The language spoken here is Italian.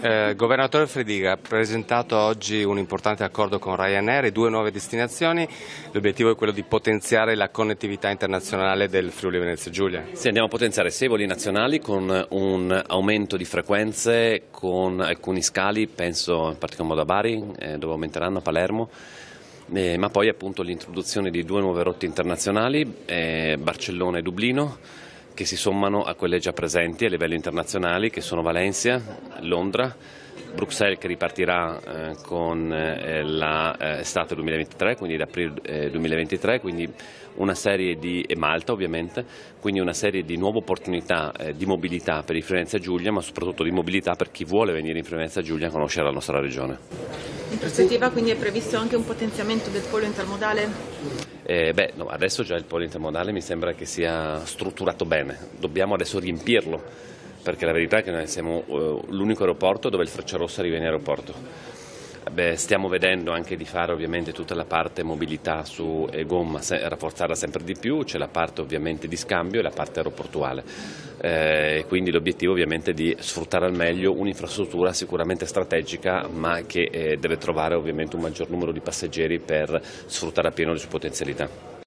Governatore Frediga ha presentato oggi un importante accordo con Ryanair e 2 nuove destinazioni. L'obiettivo è quello di potenziare la connettività internazionale del Friuli Venezia Giulia. Sì, andiamo a potenziare 6 voli nazionali con un aumento di frequenze, con alcuni scali, penso in particolar modo a Bari, dove aumenteranno a Palermo. Ma poi appunto l'introduzione di 2 nuove rotte internazionali, Barcellona e Dublino, che si sommano a quelle già presenti a livello internazionale, che sono Valencia, Londra, Bruxelles, che ripartirà con l'estate 2023, quindi da aprile 2023, quindi una serie e Malta ovviamente, quindi una serie di nuove opportunità di mobilità per il Friuli Venezia Giulia, ma soprattutto di mobilità per chi vuole venire in Friuli Venezia Giulia a conoscere la nostra regione. In prospettiva quindi è previsto anche un potenziamento del polo intermodale? No, adesso già il polo intermodale mi sembra che sia strutturato bene, dobbiamo adesso riempirlo, perché la verità è che noi siamo l'unico aeroporto dove il Frecciarossa arriva in aeroporto. Stiamo vedendo anche di fare ovviamente tutta la parte mobilità su gomma, rafforzarla sempre di più, c'è la parte ovviamente di scambio e la parte aeroportuale, quindi l'obiettivo ovviamente è di sfruttare al meglio un'infrastruttura sicuramente strategica, ma che deve trovare ovviamente un maggior numero di passeggeri per sfruttare appieno le sue potenzialità.